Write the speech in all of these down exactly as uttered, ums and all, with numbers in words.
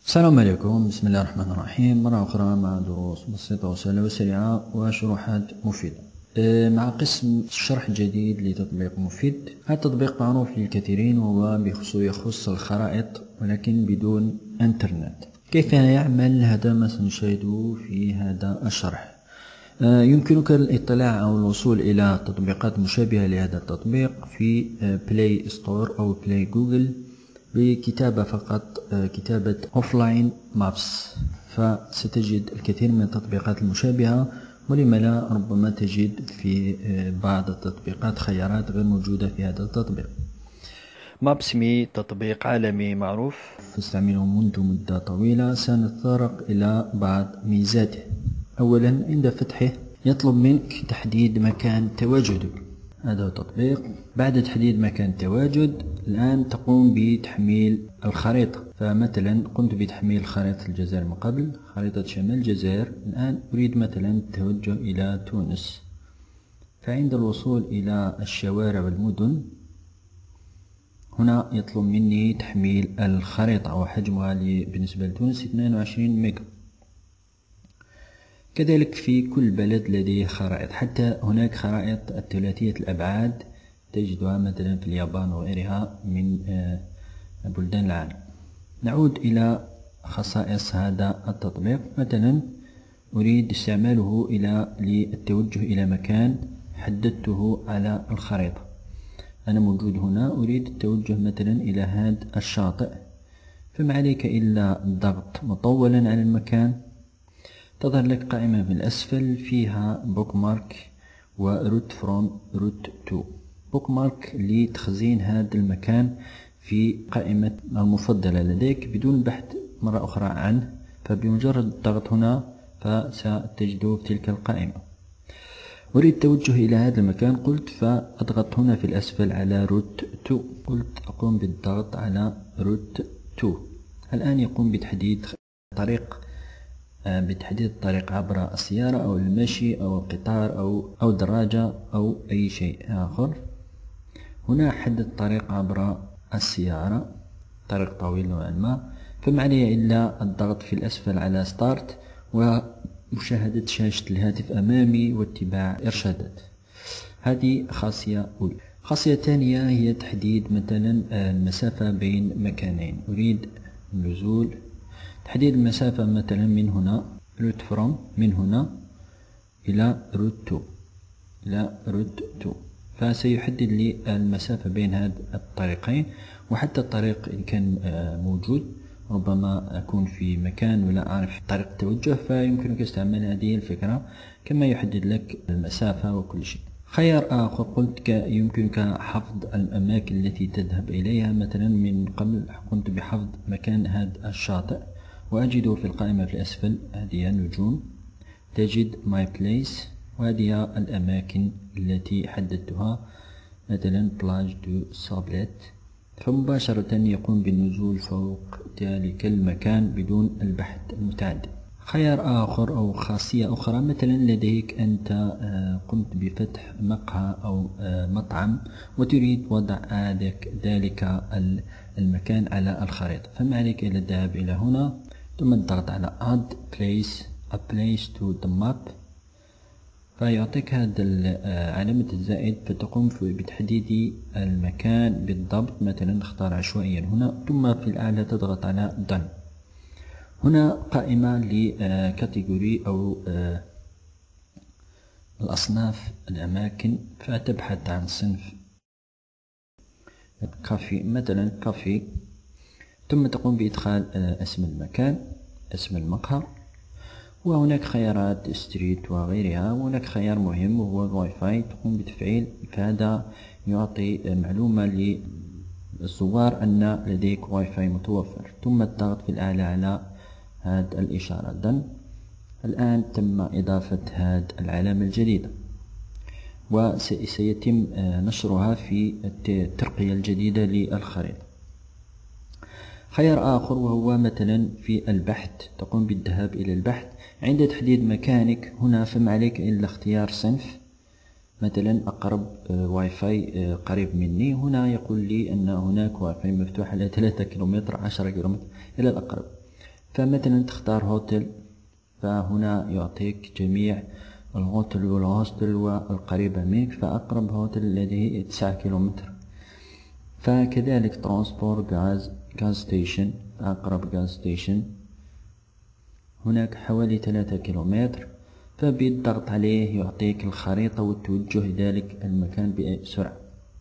السلام عليكم، بسم الله الرحمن الرحيم. مرة أخرى مع دروس بسيطة وسهلة وسريعة وشروحات مفيدة مع قسم شرح جديد لتطبيق مفيد. هذا التطبيق معروف للكثيرين وهو يخص الخرائط ولكن بدون انترنت. كيف يعمل؟ هذا ما سنشاهده في هذا الشرح. يمكنك الاطلاع أو الوصول إلى تطبيقات مشابهة لهذا التطبيق في بلاي ستور أو بلاي جوجل بكتابة فقط، كتابة أوفلاين مابس، فستجد الكثير من التطبيقات المشابهة، ولما لا ربما تجد في بعض التطبيقات خيارات غير موجودة في هذا التطبيق. مابس مي تطبيق عالمي معروف تستعمله منذ مدة طويلة. سنتطرق إلى بعض ميزاته. أولا، عند فتحه يطلب منك تحديد مكان تواجدك. هذا هو التطبيق. بعد تحديد مكان التواجد الآن تقوم بتحميل الخريطة. فمثلا قمت بتحميل خريطة الجزائر من قبل، خريطة شمال الجزائر. الآن أريد مثلا التوجه إلى تونس، فعند الوصول إلى الشوارع والمدن هنا يطلب مني تحميل الخريطة، وحجمها بالنسبة لتونس اثنين وعشرين ميجا. كذلك في كل بلد لديه خرائط، حتى هناك خرائط الثلاثية الأبعاد تجدها مثلا في اليابان وغيرها من بلدان العالم. نعود إلى خصائص هذا التطبيق. مثلا أريد استعماله إلى للتوجه إلى مكان حددته على الخريطة. أنا موجود هنا، أريد التوجه مثلا إلى هذا الشاطئ، فما عليك إلا الضغط مطولا على المكان. تظهر لك قائمة من الأسفل فيها بوك مارك وروت فروم روت تو. بوك مارك لتخزين هذا المكان في قائمة المفضلة لديك بدون البحث مرة أخرى عنه، فبمجرد الضغط هنا فستجده في تلك القائمة. أريد التوجه إلى هذا المكان، قلت فأضغط هنا في الأسفل على روت تو، قلت أقوم بالضغط على روت تو. الآن يقوم بتحديد طريق بتحديد الطريق عبر السيارة أو المشي أو القطار أو أو الدراجة أو أي شيء آخر. هنا حدد الطريق عبر السيارة، طريق طويل نوعا ما، فما علي إلا الضغط في الأسفل على ستارت ومشاهدة شاشة الهاتف أمامي واتباع إرشادات. هذه خاصية أولى. خاصية ثانية هي تحديد مثلا المسافة بين مكانين. أريد النزول، تحديد المسافة مثلا من هنا روت فروم، من هنا إلى روت تو، إلى روت تو، فسيحدد لي المسافة بين هذه الطريقين. وحتى الطريق إن كان موجود، ربما أكون في مكان ولا أعرف طريق التوجه، فيمكنك استعمال هذه الفكرة كما يحدد لك المسافة وكل شيء. خيار آخر قلت يمكنك حفظ الأماكن التي تذهب إليها. مثلا من قبل قمت بحفظ مكان هذا الشاطئ وأجده في القائمة في الأسفل، هذه النجوم، تجد ماي بليس، وهذه الأماكن التي حددتها، مثلا بلاج دو سابليت، فمباشرة يقوم بالنزول فوق ذلك المكان بدون البحث المتعدد. خيار آخر أو خاصية أخرى، مثلا لديك أنت قمت بفتح مقهى أو مطعم وتريد وضع ذلك المكان على الخريطة، فما عليك إلا الذهاب إلى هنا ثم الضغط على add place a place to the map، فيعطيك هذا علامة الزائد، فتقوم بتحديد المكان بالضبط. مثلا نختار عشوائيا هنا، ثم في الأعلى تضغط على done. هنا قائمة لكاتيجوري أو الأصناف الأماكن، فتبحث عن صنف كافي، مثلا كافي، ثم تقوم بإدخال اسم المكان، اسم المقهى، وهناك خيارات ستريت وغيرها. وهناك خيار مهم وهو الواي فاي، تقوم بتفعيل، فهذا يعطي معلومة للزوار أن لديك واي فاي متوفر. ثم الضغط في الأعلى على هذه الإشارة دن. الآن تم إضافة هذه العلامة الجديدة وسيتم نشرها في الترقية الجديدة للخريطة. خيار آخر وهو مثلا في البحث، تقوم بالذهاب إلى البحث. عند تحديد مكانك هنا فما عليك إلا اختيار صنف، مثلا أقرب واي فاي قريب مني. هنا يقول لي أن هناك واي فاي مفتوح على ثلاثة كيلومتر، عشرة كيلومتر إلى الأقرب، فمثلا تختار هوتيل، فهنا يعطيك جميع الهوتل والهوستل والقريبة منك، فأقرب هوتل لديه تسعة كيلومتر. فكذلك ترانسبور غاز غاز ستيشن، أقرب غاز ستيشن هناك حوالي ثلاثة كيلومتر، فبالضغط عليه يعطيك الخريطة والتوجه ذلك المكان بسرعة.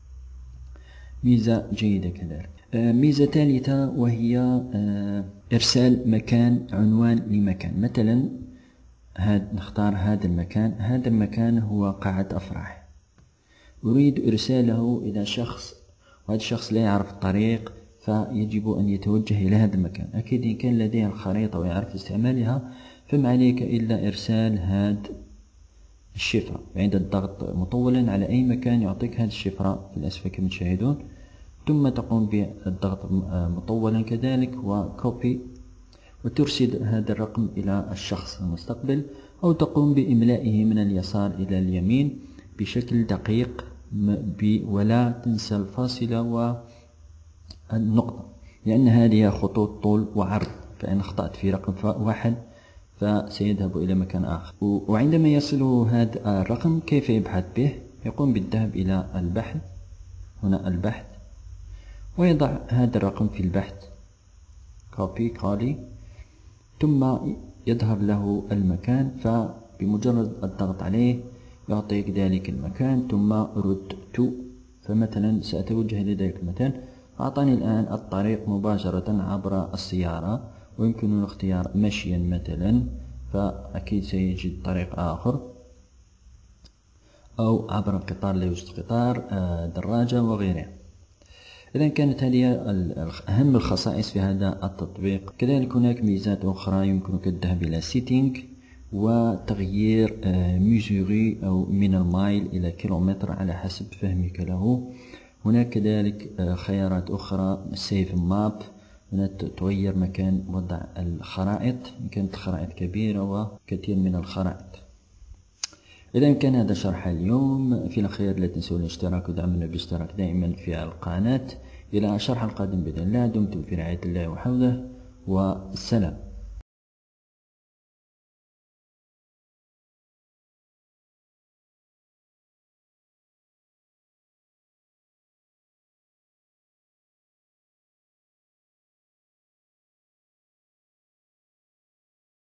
ميزة جيدة كذلك. ميزة ثالثة وهي إرسال مكان، عنوان لمكان. مثلا هاد نختار هذا المكان، هذا المكان هو قاعة أفراح، أريد إرساله إلى شخص وهذا الشخص لا يعرف الطريق، فيجب أن يتوجه إلى هذا المكان. أكيد إن كان لديه الخريطة ويعرف استعمالها فما عليك إلا إرسال هذا الشفرة. عند الضغط مطولا على أي مكان يعطيك هذه الشفرة في الأسفل كما تشاهدون، ثم تقوم بالضغط مطولا كذلك وكوبي، وترسل هذا الرقم إلى الشخص المستقبل، أو تقوم بإملائه من اليسار إلى اليمين بشكل دقيق ولا تنسى الفاصلة والنقطة، لأن هذه خطوط طول وعرض، فإن أخطأت في رقم واحد فسيذهب إلى مكان آخر. وعندما يصل هذا الرقم كيف يبحث به؟ يقوم بالذهاب إلى البحث، هنا البحث، ويضع هذا الرقم في البحث كوبي كولي، ثم يظهر له المكان، فبمجرد الضغط عليه يعطيك ذلك المكان ثم رد تو. فمثلا سأتوجه إلى ذلك المكان، أعطاني الآن الطريق مباشرة عبر السيارة، ويمكن الاختيار مشيا مثلا، فأكيد سيجد طريق آخر، أو عبر القطار لا يوجد قطار، دراجة وغيرها. إذا كانت هذه أهم الخصائص في هذا التطبيق. كذلك هناك ميزات أخرى، يمكنك الذهاب إلى سيتينج وتغيير ميزوري أو من المايل إلى كيلومتر على حسب فهمك له. هناك كذلك خيارات أخرى، سيف ماب، هنا تغير مكان وضع الخرائط إن كانت الخرائط كبيرة وكثير من الخرائط. إذا كان هذا شرح اليوم. في الأخير لا تنسوا الاشتراك ودعمنا بالاشتراك دائما في القناة. إلى الشرح القادم بإذن الله. دمتم في رعاية الله وحفظه، والسلام.